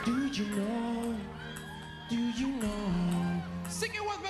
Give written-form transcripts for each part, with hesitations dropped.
Do you know? Do you know? Sing it with me.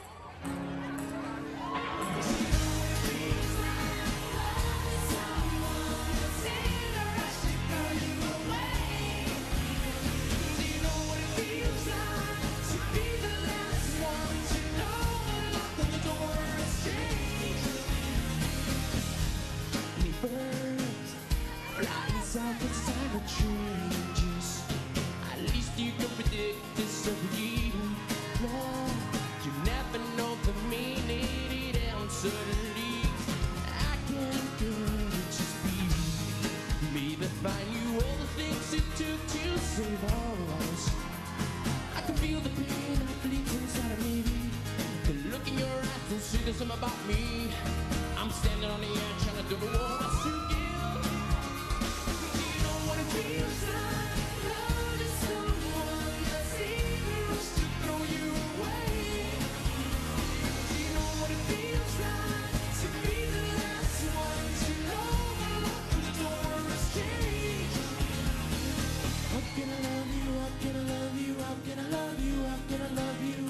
Birds flying south as time changes. At least you can predict this every year. No, you never know the meaning and suddenly I can't get it, just be. Maybe find you all the things it took to save us. I can feel the pain that bleeds inside of me. The look in your eyes don't say there's something about me. I'm standing on the edge trying to do the war I still give. Do you know what it feels like? Loving someone that seems to throw you away. Do you know what it feels like to be the last one to know when the door is changed? How can I love you? How can I love you? How can I love you? How can I love you?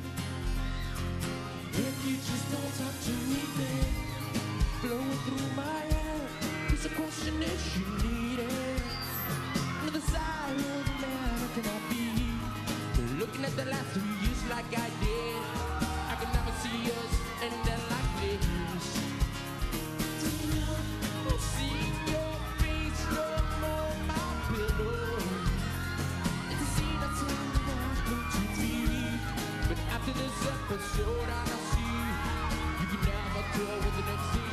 If you just don't talk to me, babe. Blowing through my head, it's a question if she needed another side of the man. How can I be looking at the last 3 years like I did? I could never see us ending like this. I've seen your face come on my pillow. It's a scene I tell you on TV. But after this episode, I see you can never tell what the next thing.